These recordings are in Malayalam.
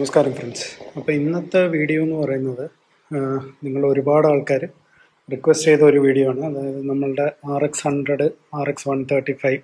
നമസ്കാരം ഫ്രണ്ട്സ്. അപ്പോൾ ഇന്നത്തെ വീഡിയോ എന്ന് പറയുന്നത് നിങ്ങൾ ഒരുപാട് ആൾക്കാർ റിക്വസ്റ്റ് ചെയ്ത ഒരു വീഡിയോ ആണ്. അതായത് നമ്മളുടെ RX100 RX135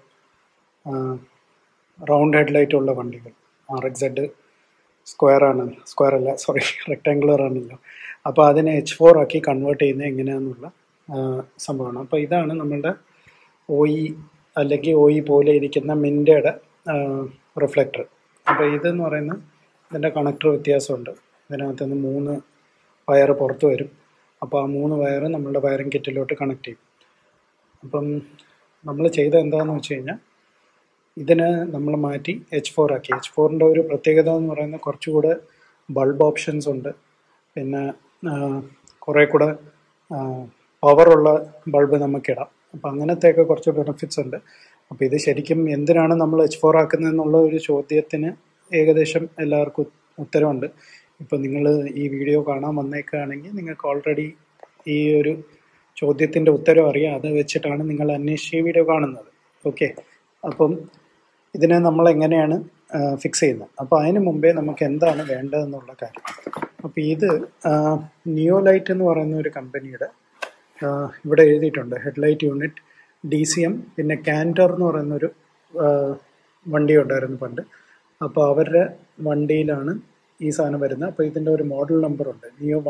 റൗണ്ട് ഹെഡ്ലൈറ്റ് ഉള്ള വണ്ടികൾ. RXZ സ്ക്വയർ അല്ല സോറി റെക്ടാങ്കുലർ ആണല്ലോ. അപ്പോൾ അതിനെ H4 ആക്കി കൺവേർട്ട് ചെയ്യുന്നത് എങ്ങനെയാണെന്നുള്ള സംഭവമാണ്. അപ്പോൾ ഇതാണ് നമ്മളുടെ OE അല്ലെങ്കിൽ OE പോലെ ഇരിക്കുന്ന മിൻ്റയുടെ റിഫ്ലക്ടർ. അപ്പോൾ ഇതെന്ന് പറയുന്നത് ഇതിൻ്റെ കണക്ടർ വ്യത്യാസമുണ്ട്. ഇതിനകത്ത് നിന്ന് 3 വയർ പുറത്ത് വരും. അപ്പോൾ ആ 3 വയർ നമ്മളുടെ വയറിംഗ് കിറ്റിലോട്ട് കണക്ട് ചെയ്യും. അപ്പം നമ്മൾ ചെയ്ത എന്താണെന്ന് വെച്ച് കഴിഞ്ഞാൽ ഇതിനെ നമ്മൾ മാറ്റി H4 ആക്കി. H4ൻ്റെ ഒരു പ്രത്യേകത എന്ന് പറയുന്നത് കുറച്ചുകൂടെ ബൾബ് ഓപ്ഷൻസ് ഉണ്ട്. പിന്നെ കുറേ കൂടെ പവറുള്ള ബൾബ് നമുക്കിടാം. അപ്പോൾ അങ്ങനത്തെയൊക്കെ കുറച്ച് ബെനിഫിറ്റ്സ് ഉണ്ട്. അപ്പോൾ ഇത് ശരിക്കും എന്തിനാണ് നമ്മൾ H4 ആക്കുന്നതെന്നുള്ള ഒരു ചോദ്യത്തിന് ഏകദേശം എല്ലാവർക്കും ഉത്തരവുണ്ട്. ഇപ്പോൾ നിങ്ങൾ ഈ വീഡിയോ കാണാൻ വന്നേക്കുകയാണെങ്കിൽ നിങ്ങൾക്ക് ഓൾറെഡി ഈ ഒരു ചോദ്യത്തിൻ്റെ ഉത്തരം അറിയാം. അത് വെച്ചിട്ടാണ് നിങ്ങൾ അന്വേഷിച്ച് ഈ വീഡിയോ കാണുന്നത്. ഓക്കെ, അപ്പം ഇതിനെ നമ്മൾ എങ്ങനെയാണ് ഫിക്സ് ചെയ്യുന്നത്? അപ്പോൾ അതിന് മുമ്പേ നമുക്ക് എന്താണ് വേണ്ടതെന്നുള്ള കാര്യം. അപ്പോൾ ഇത് നിയോലൈറ്റ് എന്ന് പറയുന്ന ഒരു കമ്പനിയുടെ ഇവിടെ എഴുതിയിട്ടുണ്ട് ഹെഡ്ലൈറ്റ് യൂണിറ്റ് DCM. പിന്നെ കാൻറ്റർ എന്ന് പറയുന്നൊരു വണ്ടി ഉണ്ടായിരുന്നു പണ്ട്. അപ്പോൾ അവരുടെ വണ്ടിയിലാണ് ഈ സാധനം വരുന്നത്. അപ്പോൾ ഇതിൻ്റെ ഒരു മോഡൽ നമ്പറുണ്ട്, നിയോ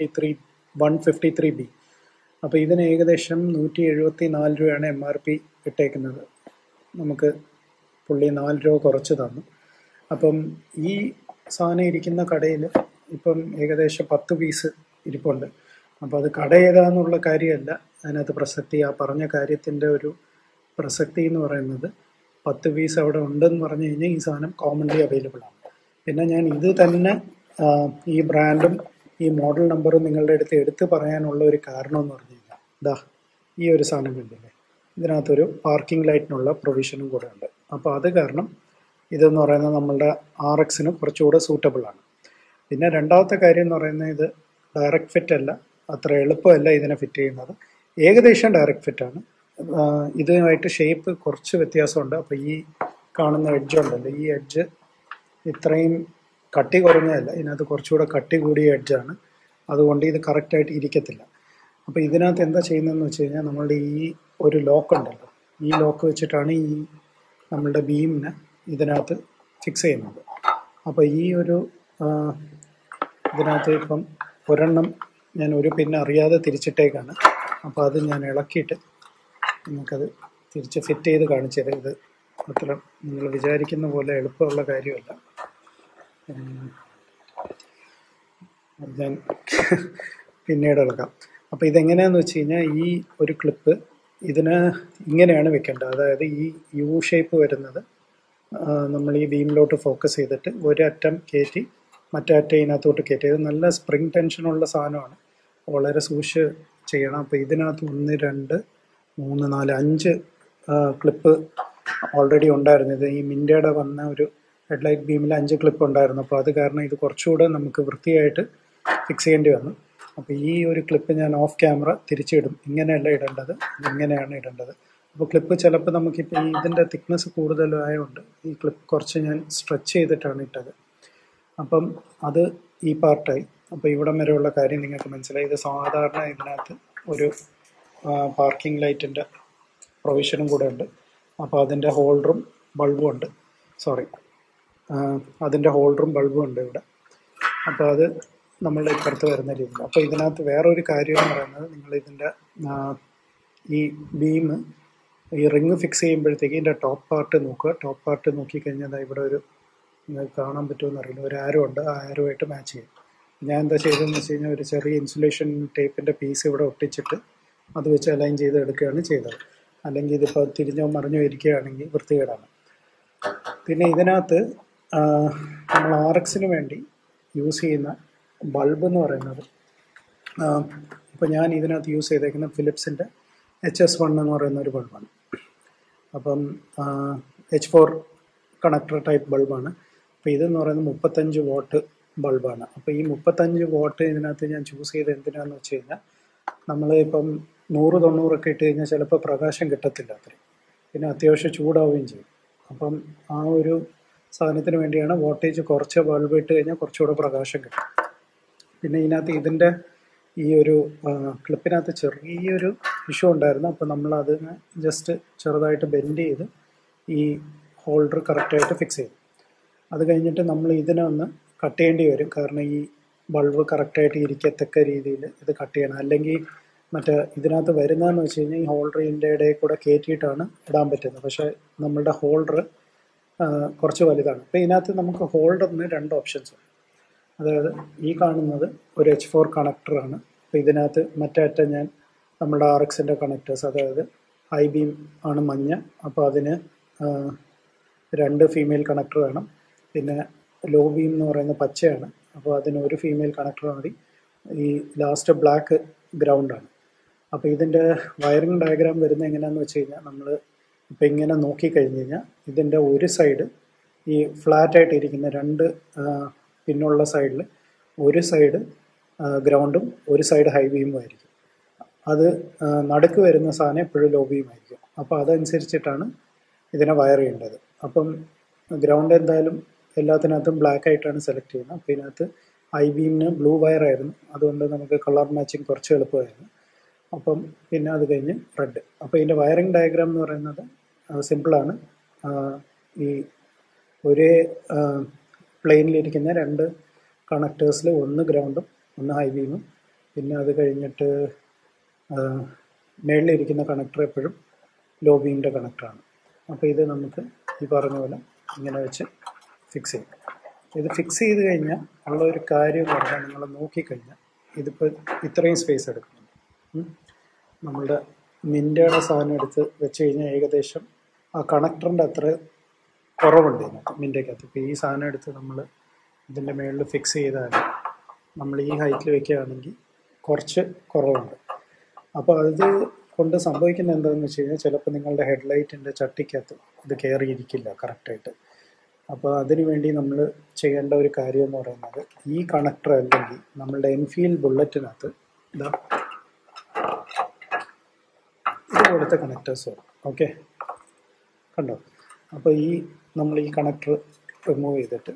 153B. അപ്പോൾ ഇതിന് ഏകദേശം 174 രൂപയാണ് MRP ഇട്ടേക്കുന്നത്. നമുക്ക് പുള്ളി 4 രൂപ കുറച്ച് തന്നു. അപ്പം ഈ സാധനം ഇരിക്കുന്ന കടയിൽ ഇപ്പം ഏകദേശം 10 പീസ് ഇരിപ്പുണ്ട്. അപ്പോൾ അത് കട ഏതാന്നുള്ള കാര്യമല്ല അതിനകത്ത് പ്രസക്തി. ആ പറഞ്ഞ കാര്യത്തിൻ്റെ ഒരു പ്രസക്തി എന്ന് പറയുന്നത് 10 പീസ് അവിടെ ഉണ്ടെന്ന് പറഞ്ഞു കഴിഞ്ഞാൽ ഈ സാധനം കോമൺലി അവൈലബിൾ ആണ്. പിന്നെ ഞാൻ ഇത് തന്നെ ഈ ബ്രാൻഡും ഈ മോഡൽ നമ്പറും നിങ്ങളുടെ അടുത്ത് എടുത്ത് പറയാനുള്ള ഒരു കാരണം എന്ന് പറഞ്ഞു കഴിഞ്ഞാൽ ദാ ഈ ഒരു സാധനം കണ്ടില്ലേ, ഇതിനകത്തൊരു പാർക്കിംഗ് ലൈറ്റിനുള്ള പ്രൊവിഷനും കൂടെ ഉണ്ട്. അപ്പോൾ അത് കാരണം ഇതെന്ന് പറയുന്നത് നമ്മളുടെ RX-ന് കുറച്ചുകൂടെ സൂട്ടബിൾ ആണ്. പിന്നെ രണ്ടാമത്തെ കാര്യം എന്ന് പറയുന്നത് ഇത് ഡയറക്റ്റ് ഫിറ്റ് അല്ല, അത്ര എളുപ്പമല്ല ഇതിനെ ഫിറ്റ് ചെയ്യുന്നത്. ഏകദേശം ഡയറക്റ്റ് ഫിറ്റാണ്. ഇതുമായിട്ട് ഷേപ്പ് കുറച്ച് വ്യത്യാസമുണ്ട്. അപ്പോൾ ഈ കാണുന്ന എഡ്ജ് ഉണ്ടല്ലോ, ഈ എഡ്ജ് ഇത്രയും കട്ടി കുറഞ്ഞതല്ല, ഇതിനകത്ത് കുറച്ചുകൂടെ കട്ടി കൂടിയ എഡ്ജാണ്. അതുകൊണ്ട് ഇത് കറക്റ്റായിട്ട് ഇരിക്കത്തില്ല. അപ്പോൾ ഇതിനകത്ത് എന്താ ചെയ്യുന്നതെന്ന് വെച്ച് കഴിഞ്ഞാൽ നമ്മളുടെ ഈ ഒരു ലോക്ക് ഉണ്ടല്ലോ, ഈ ലോക്ക് വെച്ചിട്ടാണ് ഈ നമ്മളുടെ ബീമിനെ ഇതിനകത്ത് ഫിക്സ് ചെയ്യുന്നത്. അപ്പോൾ ഈ ഒരു ഇതിനകത്ത് ഇപ്പം ഒരെണ്ണം ഞാൻ ഒരു പിന്നെ അറിയാതെ തിരിച്ചിട്ടേക്കാണ്. അപ്പോൾ അത് ഞാൻ ഇളക്കിയിട്ട് നിങ്ങൾക്കത് തിരിച്ച് ഫിറ്റ് ചെയ്ത് കാണിച്ചു തരാം. ഇത് അത്ര നിങ്ങൾ വിചാരിക്കുന്ന പോലെ എളുപ്പമുള്ള കാര്യമല്ല. ഞാൻ പിന്നീട് ഇളക്കാം. അപ്പോൾ ഇതെങ്ങനെയാണെന്ന് വെച്ച് കഴിഞ്ഞാൽ ഈ ഒരു ക്ലിപ്പ് ഇതിന് ഇങ്ങനെയാണ് വെക്കേണ്ടത്. അതായത് ഈ യു ഷേപ്പ് വരുന്നത് നമ്മൾ ഈ ബീമിലോട്ട് ഫോക്കസ് ചെയ്തിട്ട് ഒരറ്റം കയറ്റി മറ്റേ അറ്റം ഇതിനകത്തോട്ട് കയറ്റി. ഇത് നല്ല സ്പ്രിങ് ടെൻഷനുള്ള സാധനമാണ്, വളരെ സൂക്ഷിച്ച് ചെയ്യണം. അപ്പോൾ ഇതിനകത്ത് 1 2 3 4 5 ക്ലിപ്പ് ഓൾറെഡി ഉണ്ടായിരുന്നു. ഇത് ഈ മിൻ്റയുടെ വന്ന ഒരു ഹെഡ്ലൈറ്റ് ബീമിൽ 5 ക്ലിപ്പ് ഉണ്ടായിരുന്നു. അപ്പോൾ അത് കാരണം ഇത് കുറച്ചുകൂടെ നമുക്ക് വൃത്തിയായിട്ട് ഫിക്സ് ചെയ്യേണ്ടി വന്നു. അപ്പോൾ ഈ ഒരു ക്ലിപ്പ് ഞാൻ ഓഫ് ക്യാമറ തിരിച്ചിടും. ഇങ്ങനെയല്ല ഇടേണ്ടത്, ഇങ്ങനെയാണ് ഇടേണ്ടത്. അപ്പോൾ ക്ലിപ്പ് ചിലപ്പോൾ നമുക്കിപ്പോൾ ഇതിൻ്റെ തിക്നെസ് കൂടുതലായതുകൊണ്ട് ഈ ക്ലിപ്പ് കുറച്ച് ഞാൻ സ്ട്രെച്ച് ചെയ്തിട്ടാണ് ഇട്ടത്. അപ്പം അത് ഈ പാർട്ടായി. അപ്പോൾ ഇവിടം വരെയുള്ള കാര്യം നിങ്ങൾക്ക് മനസ്സിലായി. ഇത് സാധാരണ ഇതിനകത്ത് ഒരു പാർക്കിംഗ് ലൈറ്റിൻ്റെ പ്രൊവിഷനും കൂടെ ഉണ്ട്. അപ്പോൾ അതിൻ്റെ ഹോൾഡറും ബൾബും ഉണ്ട്. അതിൻ്റെ ഹോൾഡറും ബൾബും ഉണ്ട് ഇവിടെ. അപ്പോൾ അത് നമ്മളുടെ ഇപ്പുറത്ത് വരുന്ന രീതിയിൽ. അപ്പോൾ ഇതിനകത്ത് വേറൊരു കാര്യം എന്ന് പറയുന്നത്, നിങ്ങളിതിൻ്റെ ഈ ബീം ഈ റിങ് ഫിക്സ് ചെയ്യുമ്പോഴത്തേക്ക് ഇതിൻ്റെ ടോപ്പ് പാർട്ട് നോക്കുക. ടോപ്പ് പാർട്ട് നോക്കിക്കഴിഞ്ഞാൽ ഇവിടെ ഒരു നിങ്ങൾക്ക് കാണാൻ പറ്റുമെന്ന് അറിയില്ല, ഒരു ആരോ ഉണ്ട്. ആ ആരോയിട്ട് മാച്ച് ചെയ്യും. ഞാൻ എന്താ ചെയ്തതെന്ന് വെച്ച് കഴിഞ്ഞാൽ ഒരു ചെറിയ ഇൻസുലേഷൻ ടേപ്പിൻ്റെ പീസ് ഇവിടെ ഒട്ടിച്ചിട്ട് അത് വെച്ച് അലൈൻ ചെയ്ത് എടുക്കുകയാണ് ചെയ്തത്. അല്ലെങ്കിൽ ഇതിപ്പോൾ തിരിഞ്ഞോ മറിഞ്ഞോ ഇരിക്കുകയാണെങ്കിൽ വൃത്തികേടാണ്. പിന്നെ ഇതിനകത്ത് നമ്മൾ RX-ന് വേണ്ടി യൂസ് ചെയ്യുന്ന ബൾബ് എന്ന് പറയുന്നത്, ഇപ്പോൾ ഞാൻ ഇതിനകത്ത് യൂസ് ചെയ്തേക്കുന്ന ഫിലിപ്സിൻ്റെ HS1 എന്ന് പറയുന്ന ഒരു ബൾബാണ്. അപ്പം H4 കണക്ടർ ടൈപ്പ് ബൾബാണ്. അപ്പോൾ ഇതെന്ന് പറയുന്നത് 35 വാട്ട് ബൾബാണ്. അപ്പോൾ ഈ 35 വാട്ട് ഇതിനകത്ത് ഞാൻ ചൂസ് ചെയ്ത് എന്തിനാന്ന് വെച്ച് കഴിഞ്ഞാൽ, നമ്മൾ ഇപ്പം 100-90 ഒക്കെ ഇട്ട് കഴിഞ്ഞാൽ ചിലപ്പോൾ പ്രകാശം കിട്ടത്തില്ല അത്രയും, പിന്നെ അത്യാവശ്യം ചൂടാവുകയും ചെയ്യും. അപ്പം ആ ഒരു സാധനത്തിന് വേണ്ടിയാണ്. വോൾട്ടേജ് കുറച്ച് ബൾബ് ഇട്ട് കഴിഞ്ഞാൽ കുറച്ചുകൂടെ പ്രകാശം കിട്ടും. പിന്നെ ഇതിനകത്ത് ഇതിൻ്റെ ഈ ഒരു ക്ലിപ്പിനകത്ത് ചെറിയൊരു ഇഷ്യൂ ഉണ്ടായിരുന്നു. അപ്പോൾ നമ്മൾ അതിനെ ജസ്റ്റ് ചെറുതായിട്ട് ബെൻഡ് ചെയ്ത് ഈ ഹോൾഡർ കറക്റ്റായിട്ട് ഫിക്സ് ചെയ്തു. അത് കഴിഞ്ഞിട്ട് നമ്മൾ ഇതിനെ ഒന്ന് കട്ട് ചെയ്യേണ്ടി വരും. കാരണം ഈ ബൾബ് കറക്റ്റായിട്ട് ഇരിക്കത്തക്ക രീതിയിൽ ഇത് കട്ട് ചെയ്യണം. അല്ലെങ്കിൽ മറ്റേ ഇതിനകത്ത് വരുന്നതെന്ന് വെച്ച് കഴിഞ്ഞാൽ ഈ ഹോൾഡർ ഇതിൻ്റെ ഇടയിൽ കൂടെ കയറ്റിയിട്ടാണ് ഇടാൻ പറ്റുന്നത്. പക്ഷേ നമ്മളുടെ ഹോൾഡർ കുറച്ച് വലുതാണ്. അപ്പോൾ ഇതിനകത്ത് നമുക്ക് ഹോൾഡറിന് 2 ഓപ്ഷൻസ് ഉണ്ട്. അതായത് ഈ കാണുന്നത് ഒരു H4 കണക്ടറാണ്. അപ്പോൾ ഇതിനകത്ത് മറ്റേ അറ്റം ഞാൻ നമ്മുടെ RXൻ്റെ കണക്ടേഴ്സ്, അതായത് ഹൈ ബീം ആണ് മഞ്ഞ, അപ്പോൾ അതിന് 2 ഫീമെയിൽ കണക്ടർ വേണം. പിന്നെ ലോ ബീം എന്ന് പറയുന്ന പച്ചയാണ്, അപ്പോൾ അതിന് ഒരു ഫീമെയിൽ കണക്ടർ മതി. ഈ ലാസ്റ്റ് ബ്ലാക്ക് ഗ്രൗണ്ടാണ്. അപ്പോൾ ഇതിൻ്റെ വയറിംഗ് ഡയഗ്രാം വരുന്നത് എങ്ങനെയാണെന്ന് വെച്ച് കഴിഞ്ഞാൽ നമ്മൾ ഇപ്പം ഇങ്ങനെ നോക്കിക്കഴിഞ്ഞ് കഴിഞ്ഞാൽ ഇതിൻ്റെ ഒരു സൈഡ് ഈ ഫ്ലാറ്റായിട്ട് ഇരിക്കുന്ന 2 പിന്നുള്ള സൈഡിൽ ഒരു സൈഡ് ഗ്രൗണ്ടും ഒരു സൈഡ് ഹൈ ബീമും ആയിരിക്കും. അത് നടുക്ക് വരുന്ന സാധനം എപ്പോഴും ലോ ബീം ആയിരിക്കും. അപ്പോൾ അതനുസരിച്ചിട്ടാണ് ഇതിനെ വയർ ചെയ്യേണ്ടത്. അപ്പം ഗ്രൗണ്ട് എന്തായാലും എല്ലാത്തിനകത്തും ബ്ലാക്ക് ആയിട്ടാണ് സെലക്ട് ചെയ്യുന്നത്. അപ്പോൾ ഇതിനകത്ത് ഹൈ ബീമിന് ബ്ലൂ വയർ ആയിരുന്നു, അതുകൊണ്ട് നമുക്ക് കളർ മാച്ചിങ് കുറച്ച് എളുപ്പമായിരുന്നു. അപ്പം പിന്നെ അത് കഴിഞ്ഞ് റെഡ്. അപ്പോൾ ഇതിൻ്റെ വയറിംഗ് ഡയഗ്രാം എന്ന് പറയുന്നത് സിമ്പിളാണ്. ഈ ഒരേ പ്ലെയിനിലിരിക്കുന്ന 2 കണക്ടേഴ്സിൽ ഒന്ന് ഗ്രൗണ്ടും ഒന്ന് ഹൈ ബീമും, പിന്നെ അത് കഴിഞ്ഞിട്ട് മേളിലിരിക്കുന്ന കണക്ടർ എപ്പോഴും ലോ ബീമിൻ്റെ കണക്ടറാണ്. അപ്പോൾ ഇത് നമുക്ക് ഈ പറഞ്ഞ പോലെ ഇങ്ങനെ വെച്ച് ഫിക്സ് ചെയ്യും. ഇത് ഫിക്സ് ചെയ്ത് കഴിഞ്ഞാൽ ഉള്ള ഒരു കാര്യം എന്ന് പറഞ്ഞാൽ നിങ്ങൾ നോക്കിക്കഴിഞ്ഞാൽ ഇതിപ്പോൾ ഇത്രയും സ്പേസ് എടുക്കുന്നുണ്ട്. നമ്മളുടെ മിൻ്റയുടെ സാധനം എടുത്ത് വെച്ച് കഴിഞ്ഞാൽ ഏകദേശം ആ കണക്ടറിൻ്റെ അത്ര കുറവുണ്ട് ഇതിനകത്ത് മിൻ്റയ്ക്കകത്ത്. ഇപ്പോൾ ഈ സാധനം എടുത്ത് നമ്മൾ ഇതിൻ്റെ മുകളിൽ ഫിക്സ് ചെയ്താൽ നമ്മൾ ഈ ഹൈറ്റിൽ വെക്കുകയാണെങ്കിൽ കുറച്ച് കുറവുണ്ട്. അപ്പോൾ അത് കൊണ്ട് സംഭവിക്കുന്നത് എന്താണെന്ന് വെച്ച് കഴിഞ്ഞാൽ ചിലപ്പോൾ നിങ്ങളുടെ ഹെഡ്ലൈറ്റിൻ്റെ ചട്ടിക്കകത്ത് ഇത് കയറിയിരിക്കില്ല കറക്റ്റായിട്ട്. അപ്പോൾ അതിനു വേണ്ടി നമ്മൾ ചെയ്യേണ്ട ഒരു കാര്യം എന്ന് പറയുന്നത് ഈ കണക്ടർ അല്ലെങ്കിൽ നമ്മളുടെ എൻഫീൽഡ് ബുള്ളറ്റിനകത്ത് ഇതാ ഇതുപോലത്തെ കണക്ടേഴ്സ് വരും. ഓക്കെ, കണ്ടോ? അപ്പോൾ നമ്മൾ ഈ കണക്ടർ റിമൂവ് ചെയ്തിട്ട്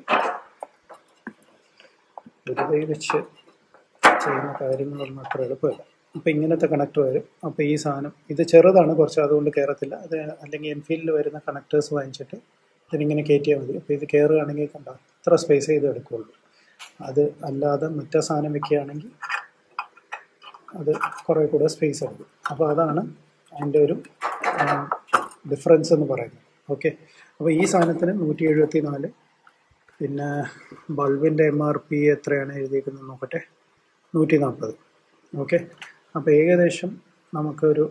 വെറുതെ വെച്ച് ചെയ്യുന്ന കാര്യങ്ങളൊന്നും അത്ര എളുപ്പമില്ല. അപ്പോൾ ഇങ്ങനത്തെ കണക്ടർ വരും. അപ്പോൾ ഈ സാധനം ഇത് ചെറുതാണ് കുറച്ച്, അതുകൊണ്ട് കയറത്തില്ല. അത് അല്ലെങ്കിൽ എൻഫീൽഡിൽ വരുന്ന കണക്ടേഴ്സ് വാങ്ങിച്ചിട്ട് ഇതിനിങ്ങനെ കയറ്റിയാൽ മതി. അപ്പോൾ ഇത് കയറുകയാണെങ്കിൽ കണ്ടോ ഇത്ര സ്പേസ് ചെയ്ത് എടുക്കുകയുള്ളൂ. അത് അല്ലാതെ മറ്റേ സാധനം വെക്കുകയാണെങ്കിൽ അത് കുറേ കൂടെ സ്പേസ് എടുക്കും. അപ്പോൾ അതാണ് അതിൻ്റെ ഒരു ഡിഫറൻസ് എന്ന് പറയുന്നത്. ഓക്കെ, അപ്പോൾ ഈ സാധനത്തിന് 174. പിന്നെ ബൾബിൻ്റെ MRP എത്രയാണ് എഴുതിയിരിക്കുന്നത് നോക്കട്ടെ, 140. ഓക്കെ, അപ്പോൾ ഏകദേശം നമുക്കൊരു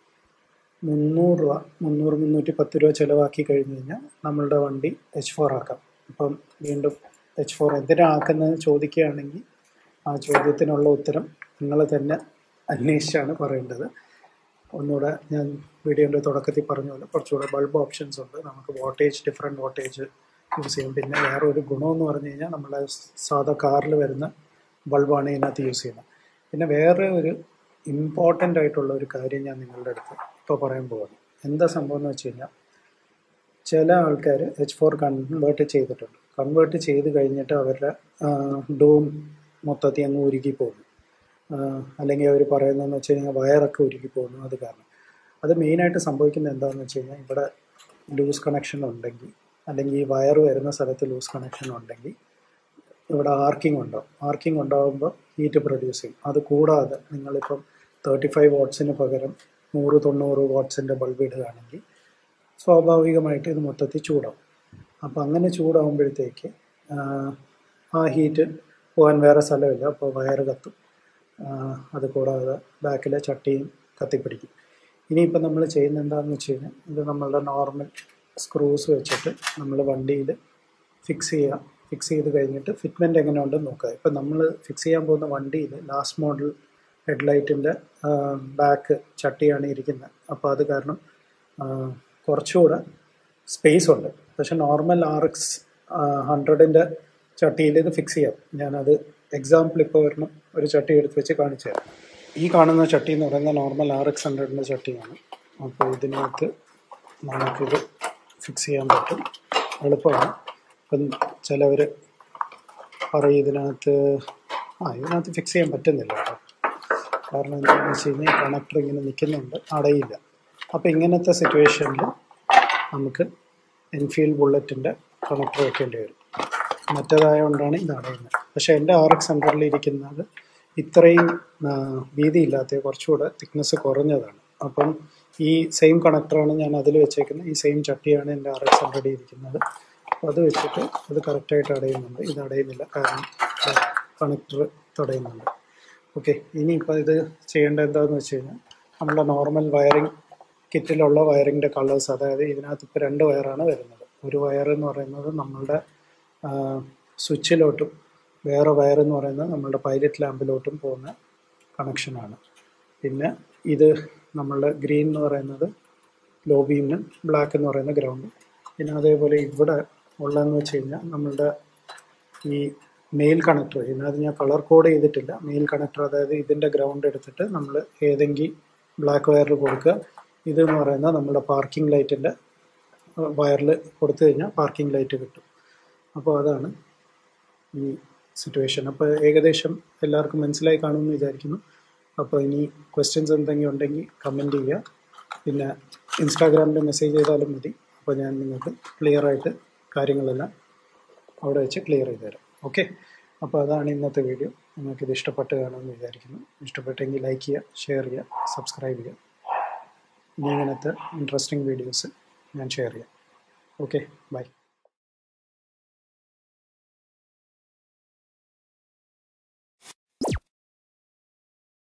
300 രൂപ 310 രൂപ ചിലവാക്കി കഴിഞ്ഞ് കഴിഞ്ഞാൽ നമ്മളുടെ വണ്ടി H4 ആക്കാം. അപ്പം വീണ്ടും H4 എന്തിനാണ് ആക്കുന്നതെന്ന് ചോദിക്കുകയാണെങ്കിൽ ആ ചോദ്യത്തിനുള്ള ഉത്തരം നിങ്ങൾ തന്നെ അന്വേഷിച്ചാണ് പറയേണ്ടത്. ഒന്നുകൂടെ ഞാൻ വീഡിയോൻ്റെ തുടക്കത്തിൽ പറഞ്ഞ പോലെ കുറച്ചുകൂടെ ബൾബ് ഓപ്ഷൻസ് ഉണ്ട്. നമുക്ക് ഡിഫറെൻറ്റ് വോൾട്ടേജ് യൂസ് ചെയ്യും. പിന്നെ വേറെ ഒരു ഗുണമെന്ന് പറഞ്ഞു കഴിഞ്ഞാൽ നമ്മളെ സാധാ കാറിൽ വരുന്ന ബൾബാണ് ഇതിനകത്ത് യൂസ് ചെയ്യുന്നത്. പിന്നെ വേറെ ഒരു ഇമ്പോർട്ടൻ്റ് ആയിട്ടുള്ള ഒരു കാര്യം ഞാൻ നിങ്ങളുടെ അടുത്ത് ഇപ്പോൾ പറയാൻ പോകുന്നു. എന്താ സംഭവം എന്ന് വെച്ച് കഴിഞ്ഞാൽ ചില ആൾക്കാർ H4 കൺവേർട്ട് ചെയ്തിട്ടുണ്ട്. കൺവേർട്ട് ചെയ്ത് കഴിഞ്ഞിട്ട് അവരുടെ ഡൂം മൊത്തത്തിൽ അങ്ങ് ഉരുകി പോകുന്നു. അല്ലെങ്കിൽ അവർ പറയുന്നതെന്ന് വെച്ച് കഴിഞ്ഞാൽ വയറൊക്കെ ഉരുകി പോകുന്നു. അത് കാരണം അത് മെയിനായിട്ട് സംഭവിക്കുന്നത് എന്താണെന്ന് വെച്ച് കഴിഞ്ഞാൽ ഇവിടെ ലൂസ് കണക്ഷൻ ഉണ്ടെങ്കിൽ, അല്ലെങ്കിൽ ഈ വയർ വരുന്ന സ്ഥലത്ത് ലൂസ് കണക്ഷൻ ഉണ്ടെങ്കിൽ ഇവിടെ ആർക്കിംഗ് ഉണ്ടാവും. ആർക്കിംഗ് ഉണ്ടാകുമ്പോൾ ഹീറ്റ് പ്രൊഡ്യൂസ് ചെയ്യും. അത് കൂടാതെ നിങ്ങളിപ്പം 35 വാട്ട്സിന് പകരം 190 വാട്ട്സിൻ്റെ ബൾബ് ഇടുകയാണെങ്കിൽ സ്വാഭാവികമായിട്ട് ഇത് മൊത്തത്തിൽ ചൂടാവും. അപ്പോൾ അങ്ങനെ ചൂടാവുമ്പോഴത്തേക്ക് ആ ഹീറ്റ് പോകാൻ വേറെ സ്ഥലമില്ല. അപ്പോൾ വയർ കത്തും. അത് കൂടാതെ ബാക്കിലെ ചട്ടിയും കത്തിപ്പിടിക്കും. ഇനിയിപ്പോൾ നമ്മൾ ചെയ്യുന്ന എന്താണെന്ന് വെച്ച് കഴിഞ്ഞാൽ ഇത് നമ്മളുടെ നോർമൽ സ്ക്രൂസ് വെച്ചിട്ട് നമ്മൾ വണ്ടിയിൽ ഫിക്സ് ചെയ്യുക. ഫിക്സ് ചെയ്ത് കഴിഞ്ഞിട്ട് ഫിറ്റ്മെൻറ്റ് എങ്ങനെ ഉണ്ടെന്ന് നോക്കുക. ഇപ്പം നമ്മൾ ഫിക്സ് ചെയ്യാൻ പോകുന്ന വണ്ടിയിൽ ലാസ്റ്റ് മോഡൽ ഹെഡ്ലൈറ്റിൻ്റെ ബാക്ക് ചട്ടിയാണ് ഇരിക്കുന്നത്. അപ്പോൾ അത് കാരണം കുറച്ചുകൂടെ സ്പേസ് ഉണ്ട്. പക്ഷേ നോർമൽ RX 100ൻ്റെ ചട്ടിയിൽ ഇത് ഫിക്സ് ചെയ്യാം. ഞാനത് എക്സാമ്പിൾ ഇപ്പോൾ വരണം ഒരു ചട്ടി എടുത്ത് വെച്ച് കാണിച്ചു തരാം. ഈ കാണുന്ന ചട്ടി എന്ന് പറയുന്നത് നോർമൽ RX 100ൻ്റെ ചട്ടിയാണ്. അപ്പോൾ ഇതിനകത്ത് നമുക്കിത് ഫിക്സ് ചെയ്യാൻ പറ്റും, എളുപ്പമാണ്. ഇപ്പം ചിലവർ പറയും ഇതിനകത്ത് ഫിക്സ് ചെയ്യാൻ പറ്റുന്നില്ല കേട്ടോ. കാരണം എന്താണെന്ന് വെച്ച് കഴിഞ്ഞാൽ കണക്ടർ ഇങ്ങനെ നിൽക്കുന്നുണ്ട്, അടയില്ല. അപ്പോൾ ഇങ്ങനത്തെ സിറ്റുവേഷനിൽ നമുക്ക് എൻഫീൽഡ് ബുള്ളറ്റിൻ്റെ കണക്ടർ വെക്കേണ്ടി വരും. മറ്റേതായതുകൊണ്ടാണ് ഇത് അടയുന്നത്. പക്ഷേ എൻ്റെ RX100 ഇരിക്കുന്നത് ഇത്രയും വീതിയില്ലാത്ത, കുറച്ചുകൂടെ തിക്നെസ് കുറഞ്ഞതാണ്. അപ്പം ഈ സെയിം കണക്ടറാണ് ഞാൻ അതിൽ വെച്ചേക്കുന്നത്. ഈ സെയിം ചട്ടിയാണ് എൻ്റെ RX100 ഇരിക്കുന്നത്. അപ്പോൾ അത് വെച്ചിട്ട് അത് കറക്റ്റായിട്ട് അടയുന്നുണ്ട്. ഇത് അടയുന്നില്ല, കാരണം കണക്ടർ തടയുന്നുണ്ട്. ഓക്കെ, ഇനിയിപ്പോൾ ഇത് ചെയ്യേണ്ടത് എന്താണെന്ന് വെച്ച് കഴിഞ്ഞാൽ നമ്മുടെ നോർമൽ വയറിംഗ് കിറ്റിലുള്ള വയറിങ്ങിൻ്റെ കളേഴ്സ്, അതായത് ഇതിനകത്ത് ഇപ്പോൾ 2 വയറാണ് വരുന്നത്. ഒരു വയർ എന്ന് പറയുന്നത് നമ്മളുടെ സ്വിച്ചിലോട്ടും വേറെ വയർ എന്ന് പറയുന്നത് നമ്മളുടെ പൈലറ്റ് ലാമ്പിലോട്ടും പോകുന്ന കണക്ഷനാണ്. പിന്നെ ഇത് നമ്മളുടെ ഗ്രീൻ എന്ന് പറയുന്നത് ലോ ബീമിന്, ബ്ലാക്ക് എന്ന് പറയുന്ന ഗ്രൗണ്ട്. പിന്നെ അതേപോലെ ഇവിടെ ഉള്ളതെന്ന് വെച്ച് കഴിഞ്ഞാൽ നമ്മളുടെ ഈ മെയിൽ കണക്ടർ, ഇതിനകത്ത് ഞാൻ കളർ കോഡ് ചെയ്തിട്ടില്ല. മെയിൽ കണക്ടർ, അതായത് ഇതിൻ്റെ ഗ്രൗണ്ട് എടുത്തിട്ട് നമ്മൾ ഏതെങ്കിലും ബ്ലാക്ക് വയറിൽ കൊടുക്കുക. ഇതെന്ന് പറയുന്നത് നമ്മുടെ പാർക്കിംഗ് ലൈറ്റിൻ്റെ വയറിൽ കൊടുത്തു കഴിഞ്ഞാൽ പാർക്കിംഗ് ലൈറ്റ് കിട്ടും. അപ്പോൾ അതാണ് ഈ സിറ്റുവേഷൻ. അപ്പോൾ ഏകദേശം എല്ലാവർക്കും മനസ്സിലായി കാണുമെന്ന് വിചാരിക്കുന്നു. അപ്പോൾ ഇനി ക്വസ്റ്റ്യൻസ് എന്തെങ്കിലും ഉണ്ടെങ്കിൽ കമൻറ്റ് ചെയ്യുക. പിന്നെ ഇൻസ്റ്റാഗ്രാമിൽ മെസ്സേജ് ചെയ്താലും മതി. അപ്പോൾ ഞാൻ നിങ്ങൾക്ക് ക്ലിയറായിട്ട് കാര്യങ്ങളെല്ലാം അവിടെ വെച്ച് ക്ലിയർ ചെയ്ത് തരാം. ഓക്കെ, അപ്പോൾ അതാണ് ഇന്നത്തെ വീഡിയോ. നിങ്ങൾക്കിത് ഇഷ്ടപ്പെട്ട് കാണുമെന്ന് വിചാരിക്കുന്നു. ഇഷ്ടപ്പെട്ടെങ്കിൽ ലൈക്ക് ചെയ്യുക, ഷെയർ ചെയ്യുക, സബ്സ്ക്രൈബ് ചെയ്യുക. ഇനി ഇങ്ങനത്തെ ഇൻട്രസ്റ്റിംഗ് വീഡിയോസ് ഞാൻ ഷെയർ ചെയ്യാം. Okay, by.